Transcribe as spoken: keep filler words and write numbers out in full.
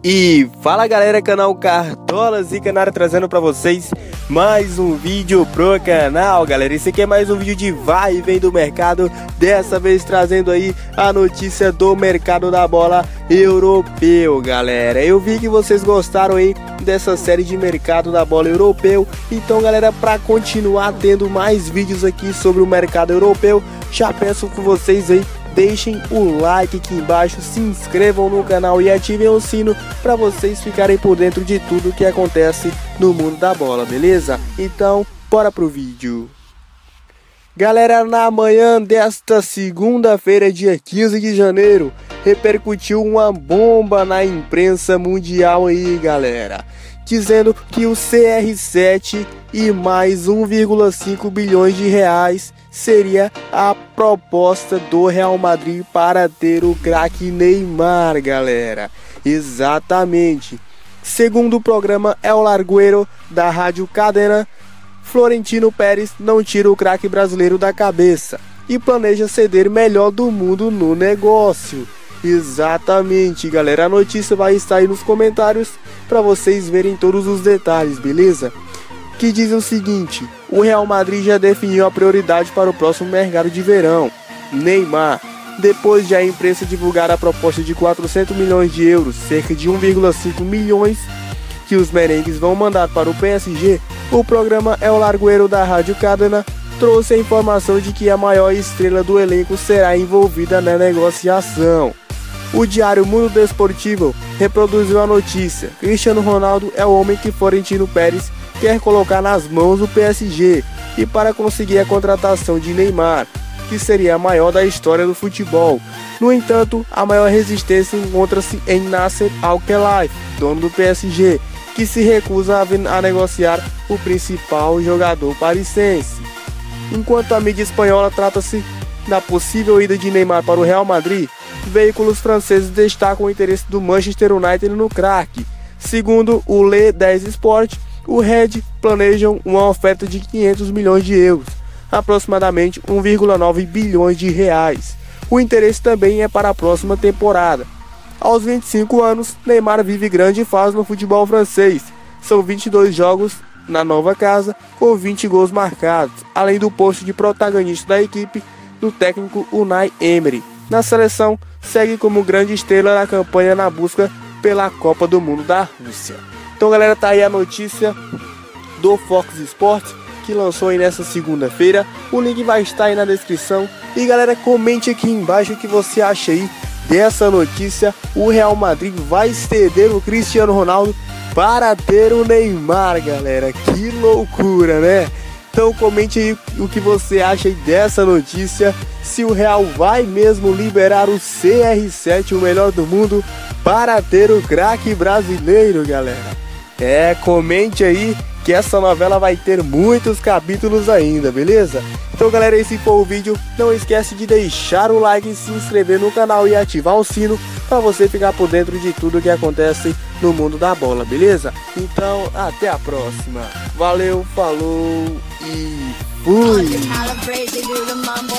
E fala galera, canal Cartola Zica na área, trazendo pra vocês mais um vídeo pro canal, galera. Esse aqui é mais um vídeo de vai e vem do mercado, dessa vez trazendo aí a notícia do mercado da bola europeu, galera. Eu vi que vocês gostaram aí dessa série de mercado da bola europeu, então galera, para continuar tendo mais vídeos aqui sobre o mercado europeu, já peço com vocês aí, deixem o like aqui embaixo, se inscrevam no canal e ativem o sino para vocês ficarem por dentro de tudo que acontece no mundo da bola, beleza? Então, bora pro vídeo. Galera, na manhã desta segunda-feira, dia quinze de janeiro, repercutiu uma bomba na imprensa mundial aí, galera, dizendo que o C R sete e mais um vírgula cinco bilhões de reais seria a proposta do Real Madrid para ter o craque Neymar, galera. Exatamente. Segundo o programa El Larguero da Rádio Cadena, Florentino Pérez não tira o craque brasileiro da cabeça e planeja ceder melhor do mundo no negócio. Exatamente, galera. A notícia vai estar aí nos comentários para vocês verem todos os detalhes, beleza? Que diz o seguinte: o Real Madrid já definiu a prioridade para o próximo mercado de verão, Neymar. Depois de a imprensa divulgar a proposta de quatrocentos milhões de euros, cerca de um vírgula cinco milhões, que os merengues vão mandar para o P S G, o programa El Larguero da Rádio Cadena trouxe a informação de que a maior estrela do elenco será envolvida na negociação. O diário Mundo Desportivo reproduziu a notícia. Cristiano Ronaldo é o homem que Florentino Pérez quer colocar nas mãos do P S G e para conseguir a contratação de Neymar, que seria a maior da história do futebol. No entanto, a maior resistência encontra-se em Nasser Al-Khelaifi, dono do P S G, que se recusa a, a negociar o principal jogador parisense. Enquanto a mídia espanhola trata-se da possível ida de Neymar para o Real Madrid, veículos franceses destacam o interesse do Manchester United no craque. Segundo o Le dez Sport, o Red planejam uma oferta de quinhentos milhões de euros, aproximadamente um vírgula nove bilhões de reais. O interesse também é para a próxima temporada. Aos vinte e cinco anos, Neymar vive grande fase no futebol francês. São vinte e dois jogos na nova casa, com vinte gols marcados, além do posto de protagonista da equipe do técnico Unai Emery. Na seleção, segue como grande estrela na campanha na busca pela Copa do Mundo da Rússia. Então galera, tá aí a notícia do Fox Sports, que lançou aí nessa segunda-feira. O link vai estar aí na descrição. E galera, comente aqui embaixo o que você acha aí dessa notícia. O Real Madrid vai ceder o Cristiano Ronaldo para ter o Neymar, galera. Que loucura, né? Então comente aí o que você acha aí dessa notícia. Se o Real vai mesmo liberar o C R sete, o melhor do mundo, para ter o craque brasileiro, galera. É, comente aí que essa novela vai ter muitos capítulos ainda, beleza? Então galera, esse foi o vídeo. Não esquece de deixar o like, se inscrever no canal e ativar o sino para você ficar por dentro de tudo que acontece no mundo da bola, beleza? Então até a próxima. Valeu, falou e fui!